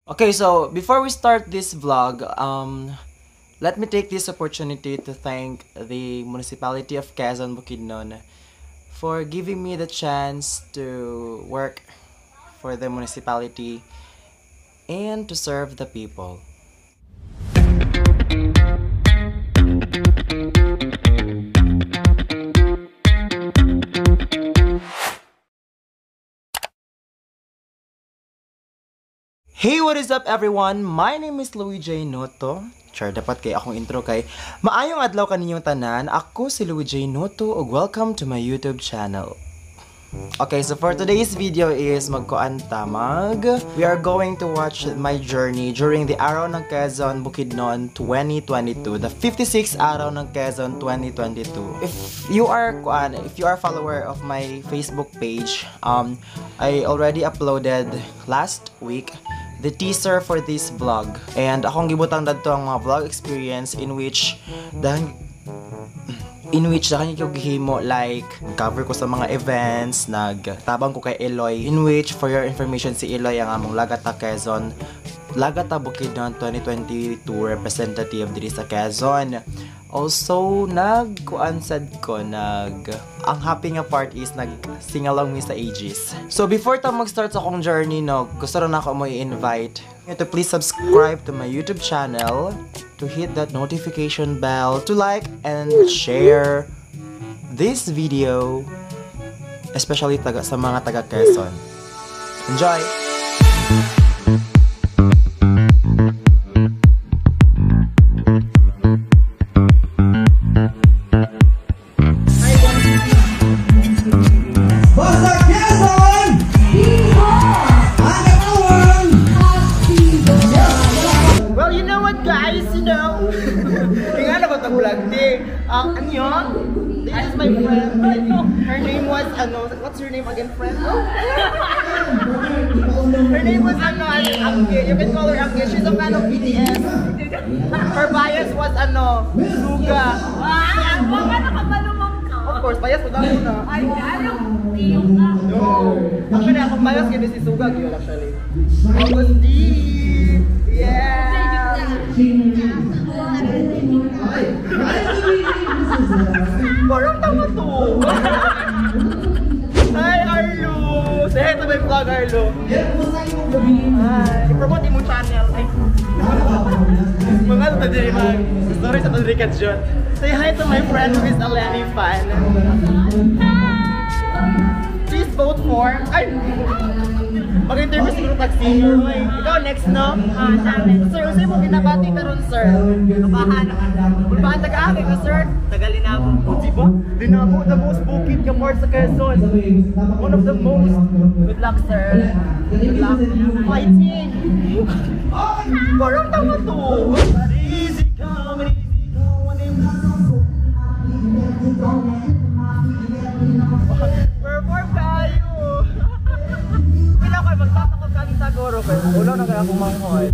Okay, so before we start this vlog, let me take this opportunity to thank the municipality of Quezon Bukidnon for giving me the chance to work for the municipality and to serve the people. Hey, what is up everyone? My name is Louie J. Noto. Char, dapat kay akong intro kay maayong adlaw kaninyong tanan. Ako si Louie J. Noto ug welcome to my YouTube channel. Okay, so for today's video is magkuan-tamag. We are going to watch my journey during the Araw ng Quezon Bukidnon 2022, the 56th Araw ng Quezon 2022. If you are a follower of my Facebook page, I already uploaded last week the teaser for this vlog. And akong gibutang dadto ang mga vlog experience in which dahan ko gihimo like cover ko sa mga events, nagtabang ko kay Eloy, in which for your information si Eloy ang among Lagata Quezon, Lagata Bukidnon 2022 representative diri sa Quezon. Also, ang happy nga part is nag-sing along me sa Aegis. So, before ta mag-start sa akong journey, gusto rin ako mo i-invite you to please subscribe to my YouTube channel, to hit that notification bell, to like and share this video, especially sa mga taga Quezon. Enjoy! This is my friend. Her name was what's your name again, friend? Her name was Angge. You can call her Angge. She's a fan of BTS. Her bias was Suga. Of course, bias ko daw na. Ay, anong iyong ka? No. Actually, akong bias kaya si Suga yun actually. August D. Yeah. Parang tama to. Hi, Arlo. Say hi to my vlog, Arlo. Hi. I-promote mo channel. Ay. Mga ito diri man. Sorry sa Tadrikat John. Say hi to my friend who is a Lenny fan. Please vote for. Ay. Mag-interview siguro pag senior. Ikaw next, no? Sir, usay mo kinabati ka ron, sir. Kabahan. Ulbahan taga-ake ka, sir. Taga-Linabo. Diba? Linabo, the most bukid ka part sa Quezon. One of the most. Good luck, sir. Good luck. Fighting! Parang tama to. Easy come, easy go. Perform tayo. Pila ko magtatakot ka sa goro pero ulo na kaya kumanghoy.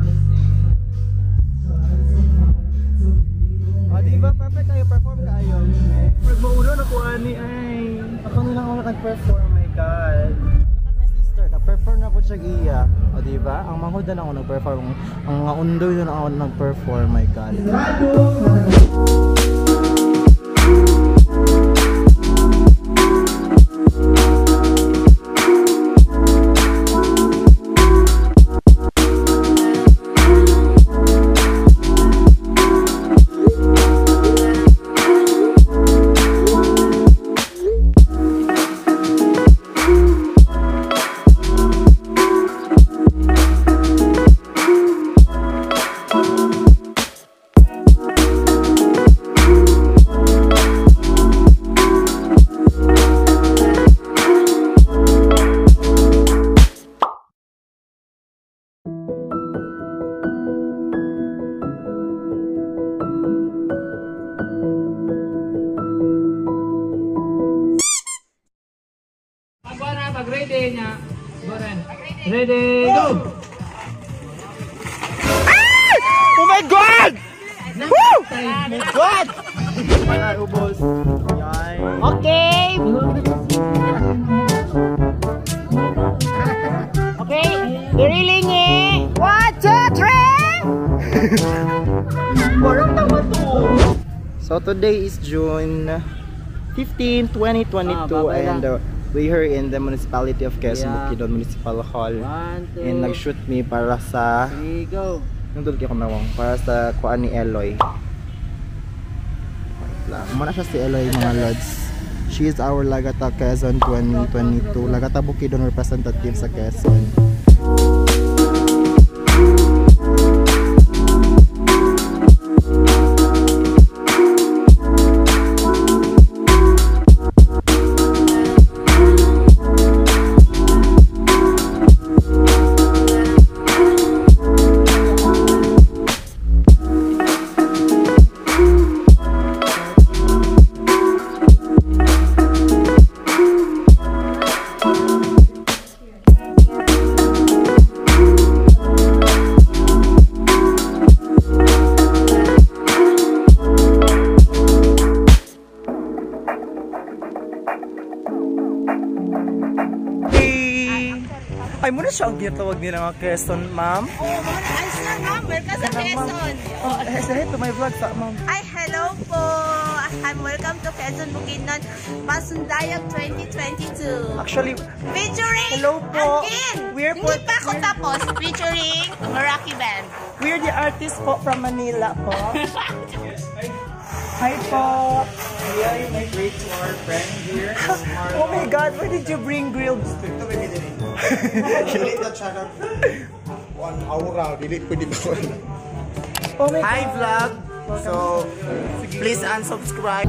Diba perfect kayo, perform kayo. Pag maulo na ko ani ay. Ako nilang ako nag-perform, my god. Look at my sister, nag-perform na ko siya iya. O diba? Ang manghod na lang ako nag-perform. Ang mga undoy na lang ako nag-perform, my god. Ready niya. Ready, go! Oh my god! Woo! Oh my god! Wala ubos. Okay! Okay, diriling eh! 1, Parang tama to. So today is June 15, 2022 and we here in the municipality of Quezon Bukidnon Municipal Hall. And nag-shoot me para sa nandun kayo kumawang para sa kuan ni Eloy. Muna siya si Eloy mga lods. She is our Lagata Quezon 2022 Lagata Bukidnon representative sa Quezon. Ay, muna siya ang ginatawag nila mga Quezon, ma'am. Ayos na ma'am, welcome sa Quezon. Say hi to my vlog, ma'am. Ay, hello po. I'm welcome to Quezon Bukidnon Pasundayag 2022. Actually, Featuring hello po. again. We're Hindi pa ako tapos. Featuring Meraki Band. We're the artists po from Manila po. Hi po. We are migrate to our friend here. Oh my God, why did you bring grilled? Delete na channel. 1 hour delete ko dito. Oh my Hi God. vlog. So please unsubscribe.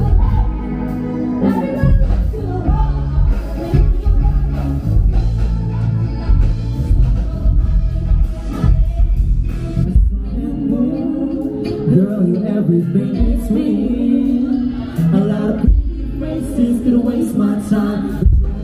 Girl, you're everything it's me. A lot of pretty faces could waste my time.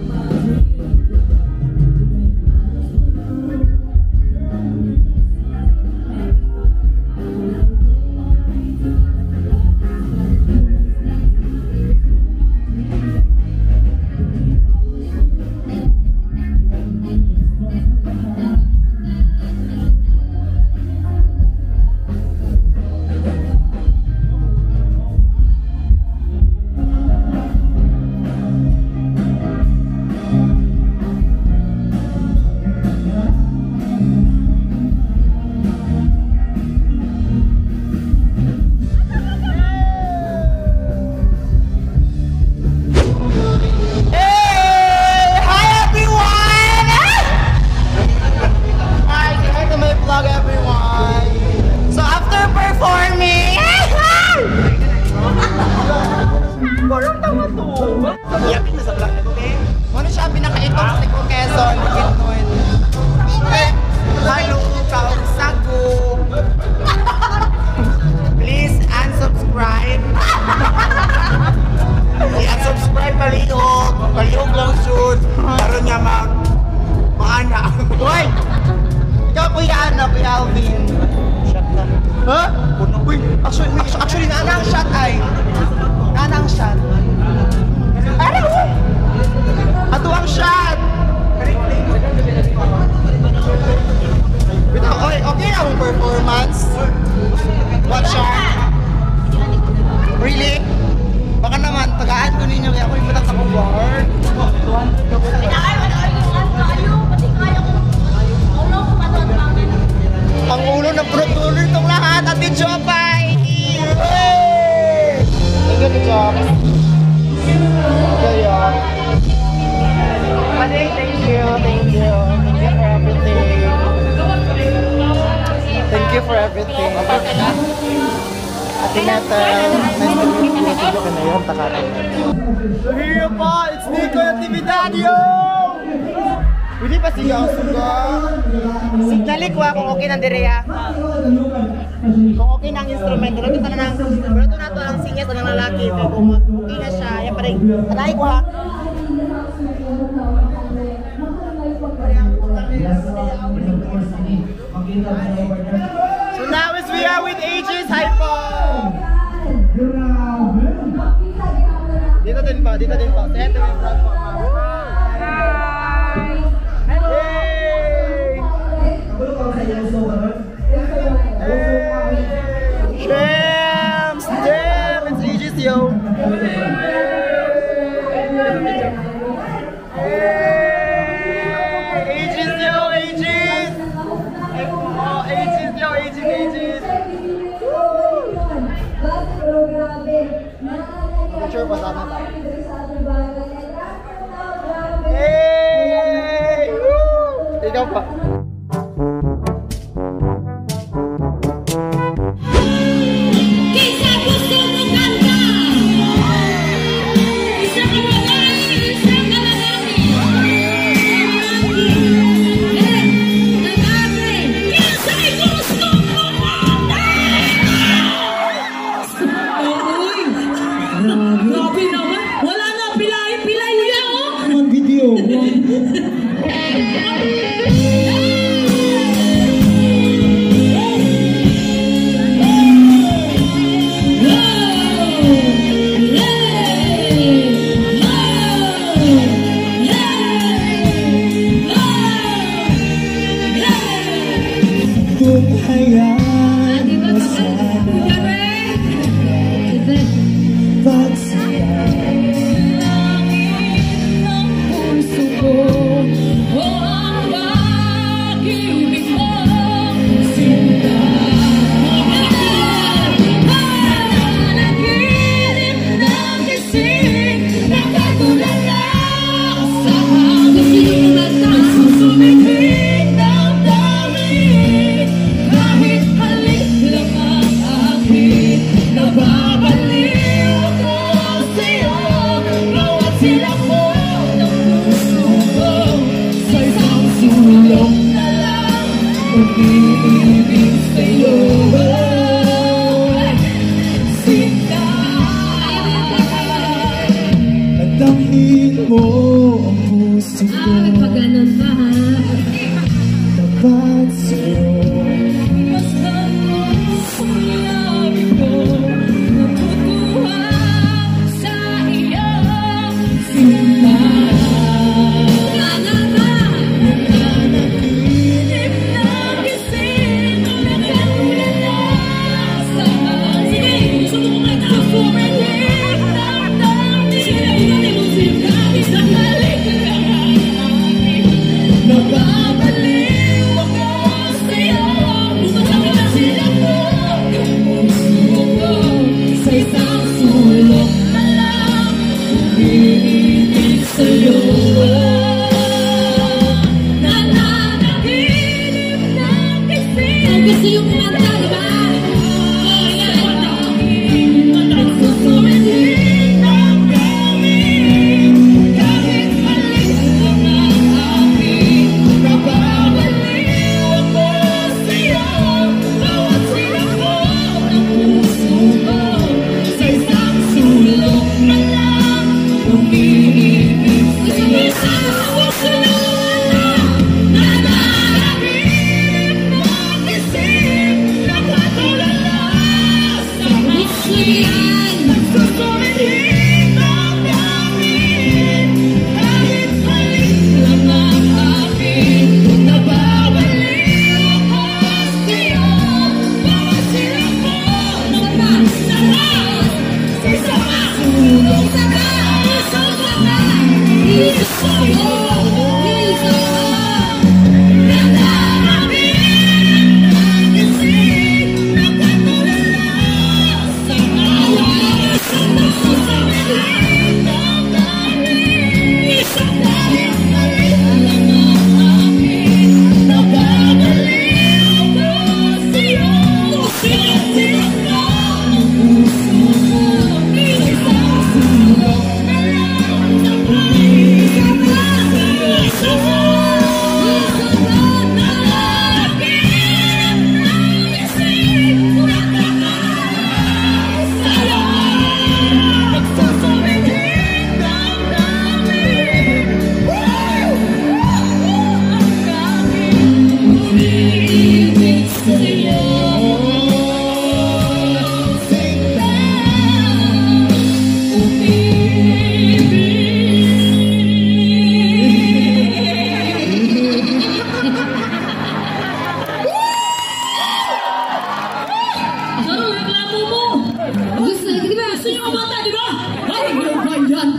Actually, nanang shot ay. Nanang shot. Ano? Ato ang shot. Okay ang performance. What shot? Really? Baka naman, tagaan ko ninyo kaya ako ibutak sa bar. Ang ulo ng producer itong lahat. Ate Jopay! Thank you, Jop. Kaya. Thank you. Thank you for everything. Thank you for everything. Ate Nata, nice to meet you. Sige ka na yun, takatin. So here po, it's Nico Natividadio! Pwede pa siya ang suga. Signali ko kung okay ng direya. Kung okay ng instrumento. Pero ito na ito ang singit ng lalaki. Pero kung okay na siya, yan pa rin. Tanay ko ha. So now as we are with Aegis Hypo. Dito din pa. Dito din pa. Say ito yung vlog po. Hey! Aging, aging. Picture pa sana tayo. Hey! Woo! Ikaw pa. Kisah gusto mo kanta. Isang kamalaki, isang kamalaki. Nagabi, kisah gusto mo kanta. Uy, grabe naman. Wala na, pilay niya, oh. Ang video. Kung hayaan mo sana pagsaya Nagdamhin mo ang puso ko Pag ganun pa, ha? Tapat sa'yo Basta mo sinabi ko, natutuwa sa iyong sinta. Nananaginip na gising, nakatulala sa sige, gusto mo kumanta. Sumilit ng dami, sinaimusin kami sa halik ng aking nababaliw ako sa'yo. Bumasabi na sila ko, yung puso ko sa isang sulok na lang umiibig sa'yo. Nananaginip na gising. Ang gusto yung kumanta, di ba? Nagsusumilit ng gamit, kahit maliit lang ang aking nababaliw ako sa'yo. Bawat silap mo ng puso ko sa isang sulok na lang umiibig sa'yo. Puso na nananaginip na gising, nakatulala sa hangin. Nagsusumilit ng gamit, kahit maliit lang ang aking nababaliw ako sa'yo. Bawat silap mo ng puso sa isang sulok na lang. Iso sa'yo, iso nananaginip na gising, nakatulala sa hangin. Nagsusumilit ng gamit, kahit maliit lang ang aking nababaliw ako sa'yo. Silap-silap mo ng puso ko sa isang sulok na lang. Napaisip na sa'yo. Nananaginip na gising, nakatulala sa'yo. Nagsusumilit ng gamit, ang aking umiibig sa'yo. Sinta, Ano, reklamo mo? Gusto na, di ba? Gusto niyo kumanta, di ba? Ay, ano ba yan?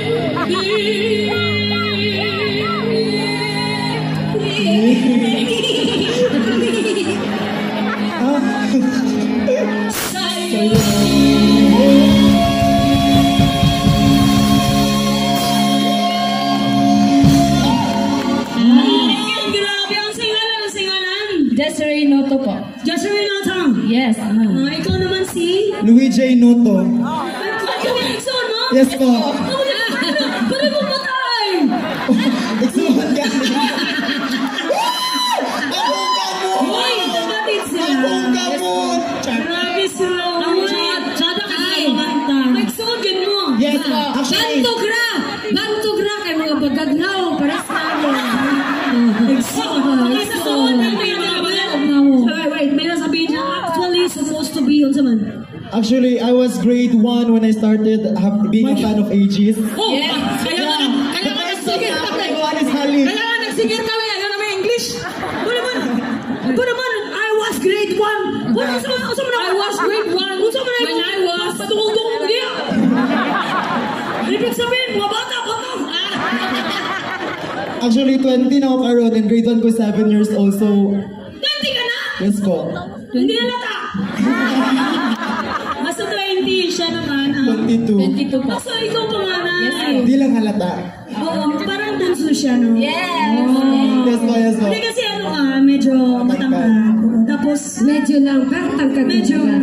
Umibig. J. Noto po. Joshua Noto. Yes. Ikaw naman si? Louis J. Noto. Ikaw yung Exo, no? Yes po. Pwede mo ba tayo? Exuhan ka. Hoy, kapatid sila. Akong gamot. Grabe sila. Tsada ka sa kanta. Exogin mo. Yes po. Actually, Bantugra kay mga bagagnaw para sa Wait, may nasabihin siya, actually supposed to be yun sa man. actually, I was grade 1 when I started being a fan of Aegis. Oh, Yes. kaya ka nagsigil ka. Everyone is Halil. Kaya ka nagsigil ka, kaya yun naman English. Ito naman, I was grade 1. I was grade 1. When I was patungkong dia. Ibig sabihin, mga bata ko to. Actually, 20 na ako karon and grade 1 ko 7 years old. So, 20 ka na. yes po. Hindi halata. Basta 20, siya naman. 22. 22 po. Basta ikaw pangalan. Yes, Hindi lang halata. Oo, parang bunso siya, no? Yes. Yes po, yes po. Hindi kasi ano ka, medyo matangkad. Tapos, Medyo lang, pero tangkad medyo... ka.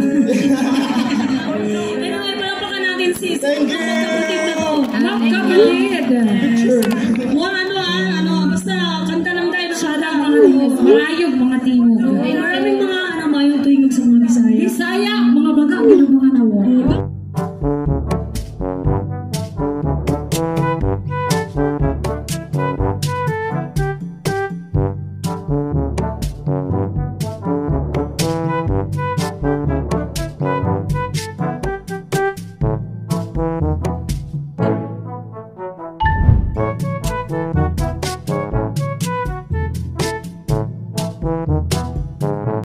Anyway, palapakan natin sis. Thank you. Kapatid na to. Kapatid. Sure. Basta kanta lang tayo. Marayog mga timo.